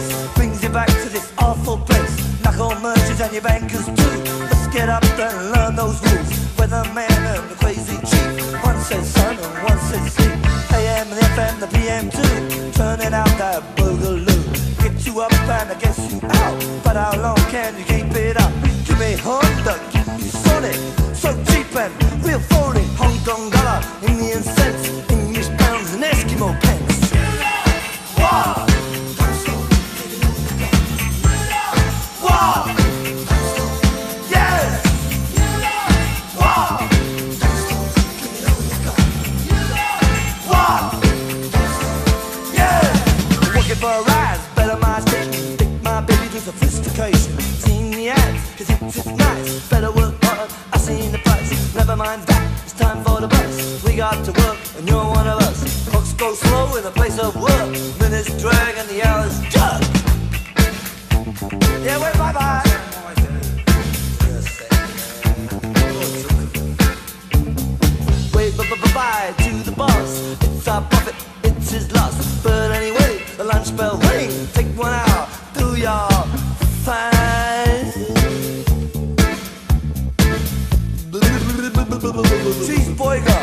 face brings you back to this awful place. Knuckle merchants and your bankers too. Let's get up and learn those rules. Weatherman and the crazy chief. One says sun and one says sleep. AM and FM, the PM too. Turning out that boogaloo. Get you up and I guess you out. But how long can you keep it up? Give me Honda, give me Sonic. So cheap and real phony. Hong Kong dollar, Indian cents, English pounds and Eskimo pence. Wow! Wow! Yeah! Wow! Wow! Yeah! Working for a rise, better my station. Take my baby to sophistication. Seen the ads, cause it's nice. Better work hard, I seen the price. Never mind that, it's time for the bus. We got to work, and you're one of us. Clocks go slow in the place of work. Minutes drag and the hours jug. Yeah, wait, bye-bye. Wait, bye-bye to the boss. It's our profit, it's his loss. But anyway, the lunch bell ring. Take 1 hour, do your fine. Cheeseburger.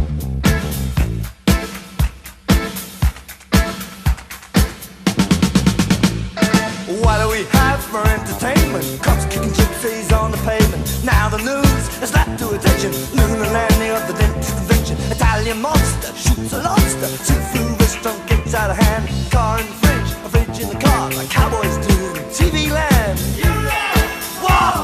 What do we have for entertainment? Cops kicking gypsies on the pavement. Now the news has led to attention. Lunar landing of the dentist convention. Italian monster shoots a lobster. Seafood restaurant gets out of hand. Car in the fridge, a fridge in the car, like cowboys do in TV land. Whoa!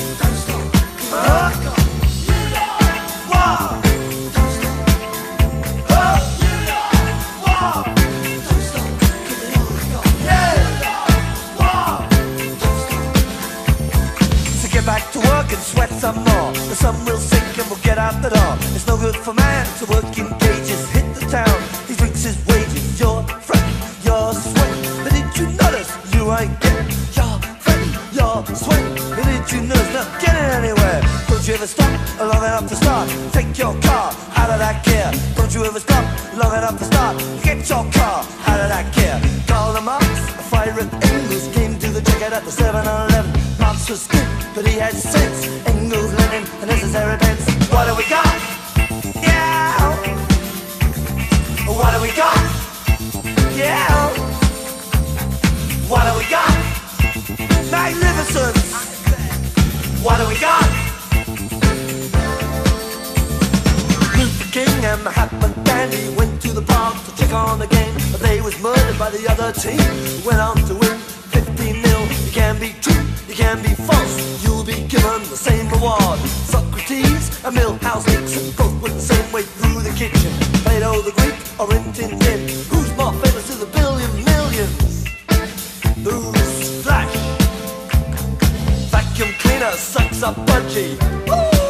Back to work and sweat some more. The sun will sink and we'll get out the door. It's no good for man to work in cages. Hit the town, he drinks his wages. You're fretting, you're sweating. But did you notice you ain't getting? You're fretting, you're sweating. But did you notice not getting anywhere? Don't you ever stop long enough to start? Take your car out of that gear. Don't you ever stop long enough to start? Get your car out of that gear. Call them up, a fire at Engels came to the checkout at the 7-Eleven. Marx was good, but he had sense. Engels, Lenin, and necessary pence. What do we got? Yeah. What do we got? Yeah. What do we got? Magnificent. What do we got? Luther King and Mahatma Gandhi went to the park to check on the game, but they was murdered by the other team. Went on to win 15 0. You can be true, you can be false. You'll be given the same reward. Socrates and Milhouse Nixon both went the same way through the kitchen. Plato the Greek or Rin Tin Tin. Who's more famous to the billion millions? Who's Flash? Vacuum cleaner sucks up budgie. Woo!